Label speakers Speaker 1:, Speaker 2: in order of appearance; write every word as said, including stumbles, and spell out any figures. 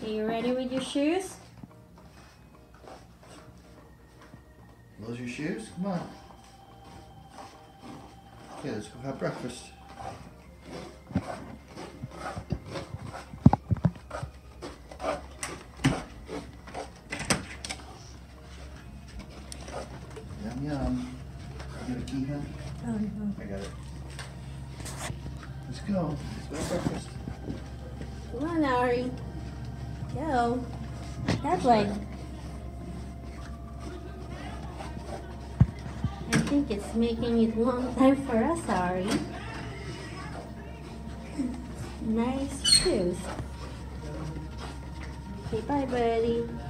Speaker 1: you ready with your shoes?
Speaker 2: Those your shoes? Come on. Okay, let's go have breakfast. Yum yum. You got a key, huh?
Speaker 1: Oh, no.
Speaker 2: I got it. Let's go. Let's go have breakfast.
Speaker 1: Come on, Ari. Go. That way. I think it's making it long time for us, Ari. Nice shoes. Okay, bye, buddy.